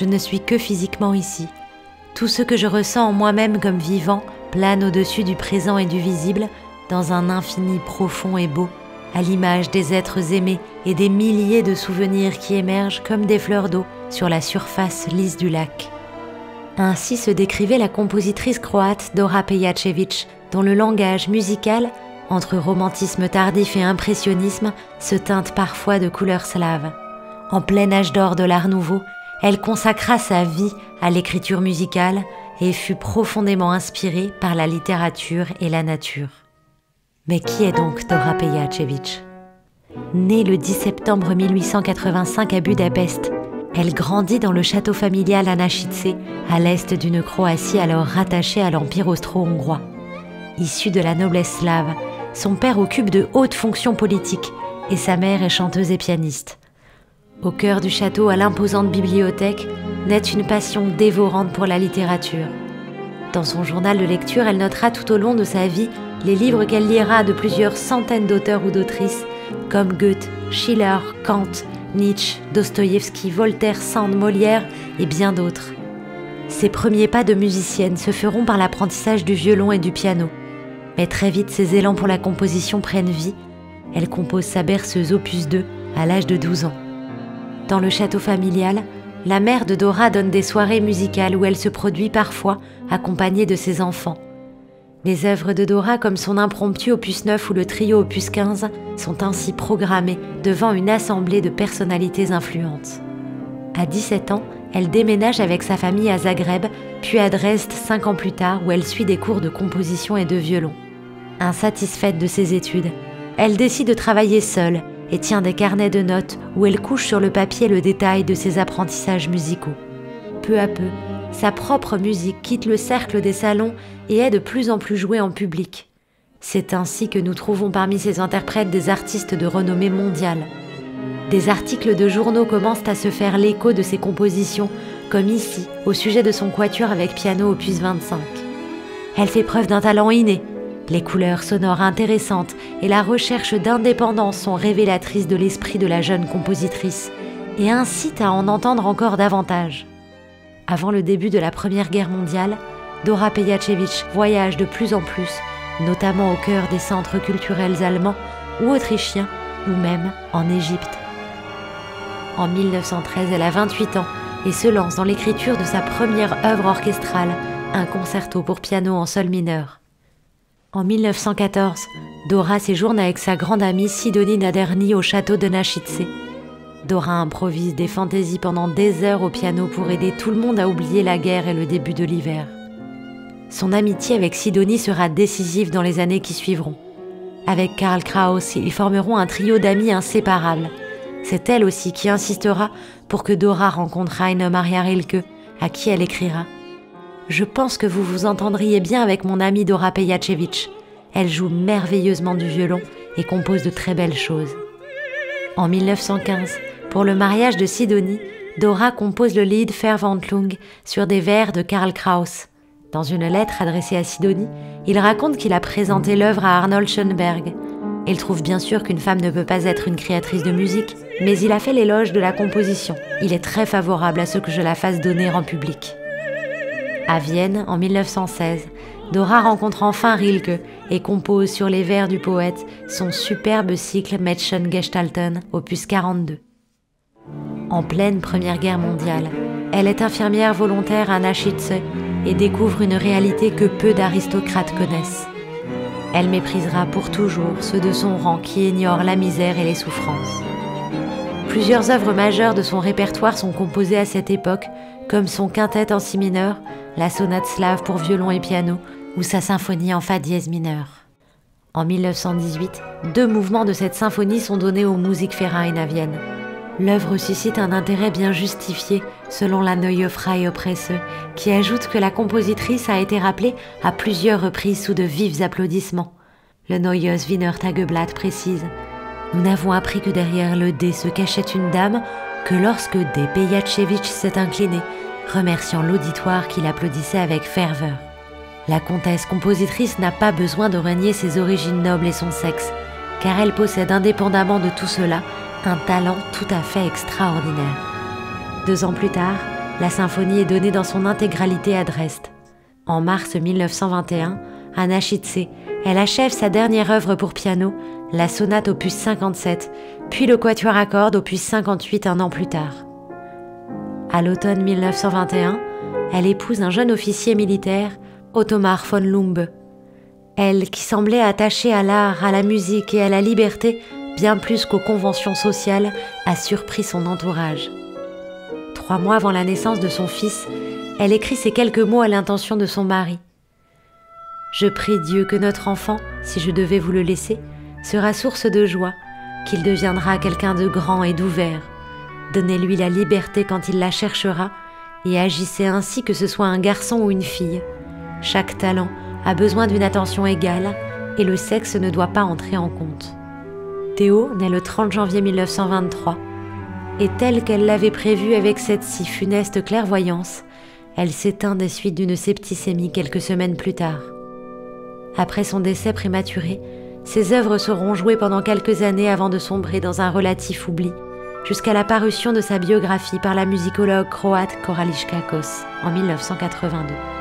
Je ne suis que physiquement ici. Tout ce que je ressens en moi-même comme vivant plane au-dessus du présent et du visible, dans un infini profond et beau, à l'image des êtres aimés et des milliers de souvenirs qui émergent comme des fleurs d'eau sur la surface lisse du lac. Ainsi se décrivait la compositrice croate Dora Pejačević, dont le langage musical, entre romantisme tardif et impressionnisme, se teinte parfois de couleurs slaves. En plein âge d'or de l'Art nouveau, elle consacra sa vie à l'écriture musicale et fut profondément inspirée par la littérature et la nature. Mais qui est donc Dora Pejačević ? Née le 10 septembre 1885 à Budapest, elle grandit dans le château familial à Nášice, à l'est d'une Croatie alors rattachée à l'Empire austro-hongrois. Issue de la noblesse slave, son père occupe de hautes fonctions politiques et sa mère est chanteuse et pianiste. Au cœur du château, à l'imposante bibliothèque, naît une passion dévorante pour la littérature. Dans son journal de lecture, elle notera tout au long de sa vie les livres qu'elle lira de plusieurs centaines d'auteurs ou d'autrices, comme Goethe, Schiller, Kant, Nietzsche, Dostoïevski, Voltaire, Sand, Molière et bien d'autres. Ses premiers pas de musicienne se feront par l'apprentissage du violon et du piano. Mais très vite, ses élans pour la composition prennent vie. Elle compose sa berceuse opus 2 à l'âge de 12 ans. Dans le château familial, la mère de Dora donne des soirées musicales où elle se produit parfois accompagnée de ses enfants. Les œuvres de Dora, comme son impromptu opus 9 ou le trio opus 15, sont ainsi programmées devant une assemblée de personnalités influentes. À 17 ans, elle déménage avec sa famille à Zagreb, puis à Dresde 5 ans plus tard où elle suit des cours de composition et de violon. Insatisfaite de ses études, elle décide de travailler seule et tient des carnets de notes où elle couche sur le papier le détail de ses apprentissages musicaux. Peu à peu, sa propre musique quitte le cercle des salons et est de plus en plus jouée en public. C'est ainsi que nous trouvons parmi ses interprètes des artistes de renommée mondiale. Des articles de journaux commencent à se faire l'écho de ses compositions, comme ici, au sujet de son quatuor avec piano opus 25. Elle fait preuve d'un talent inné. Les couleurs sonores intéressantes et la recherche d'indépendance sont révélatrices de l'esprit de la jeune compositrice et incitent à en entendre encore davantage. Avant le début de la Première Guerre mondiale, Dora Pejačević voyage de plus en plus, notamment au cœur des centres culturels allemands ou autrichiens, ou même en Égypte. En 1913, elle a 28 ans et se lance dans l'écriture de sa première œuvre orchestrale, un concerto pour piano en sol mineur. En 1914, Dora séjourne avec sa grande amie Sidonie Naderni au château de Nášice. Dora improvise des fantaisies pendant des heures au piano pour aider tout le monde à oublier la guerre et le début de l'hiver. Son amitié avec Sidonie sera décisive dans les années qui suivront. Avec Karl Kraus, ils formeront un trio d'amis inséparables. C'est elle aussi qui insistera pour que Dora rencontre Rainer Maria Rilke, à qui elle écrira « Je pense que vous vous entendriez bien avec mon amie Dora Pejačević. Elle joue merveilleusement du violon et compose de très belles choses. » En 1915, pour le mariage de Sidonie, Dora compose le Lied Verwandlung sur des vers de Karl Kraus. Dans une lettre adressée à Sidonie, il raconte qu'il a présenté l'œuvre à Arnold Schönberg. Il trouve bien sûr qu'une femme ne peut pas être une créatrice de musique, mais il a fait l'éloge de la composition. Il est très favorable à ce que je la fasse donner en public. À Vienne, en 1916, Dora rencontre enfin Rilke et compose sur les vers du poète son superbe cycle Mädchengestalten, opus 42. En pleine Première Guerre mondiale, elle est infirmière volontaire à Nášice et découvre une réalité que peu d'aristocrates connaissent. Elle méprisera pour toujours ceux de son rang qui ignorent la misère et les souffrances. Plusieurs œuvres majeures de son répertoire sont composées à cette époque, comme son quintet en si mineur, la sonate slave pour violon et piano, ou sa symphonie en fa dièse mineur. En 1918, 2 mouvements de cette symphonie sont donnés au Musikverein à Vienne. L'œuvre suscite un intérêt bien justifié, selon la Neue Freie Presse, qui ajoute que la compositrice a été rappelée à plusieurs reprises sous de vifs applaudissements. Le Neues Wiener Tageblatt précise « Nous n'avons appris que derrière le dé se cachait une dame, que lorsque D. Pejačević s'est inclinée, remerciant l'auditoire qui l'applaudissait avec ferveur. La comtesse compositrice n'a pas besoin de renier ses origines nobles et son sexe, car elle possède indépendamment de tout cela un talent tout à fait extraordinaire. » 2 ans plus tard, La symphonie est donnée dans son intégralité à Dresde. En mars 1921, à Nášice, elle achève sa dernière œuvre pour piano, la sonate opus 57, puis le quatuor à cordes opus 58 un an plus tard. À l'automne 1921, elle épouse un jeune officier militaire, Ottomar von Lumbe. Elle, qui semblait attachée à l'art, à la musique et à la liberté, bien plus qu'aux conventions sociales, a surpris son entourage. 3 mois avant la naissance de son fils, elle écrit ces quelques mots à l'intention de son mari. « Je prie Dieu que notre enfant, si je devais vous le laisser, sera source de joie, qu'il deviendra quelqu'un de grand et d'ouvert. Donnez-lui la liberté quand il la cherchera et agissez ainsi que ce soit un garçon ou une fille. Chaque talent a besoin d'une attention égale et le sexe ne doit pas entrer en compte. » Théo naît le 30 janvier 1923 et telle qu'elle l'avait prévu avec cette si funeste clairvoyance, elle s'éteint des suites d'une septicémie quelques semaines plus tard. Après son décès prématuré, ses œuvres seront jouées pendant quelques années avant de sombrer dans un relatif oubli, jusqu'à la parution de sa biographie par la musicologue croate Koralička Kos en 1982.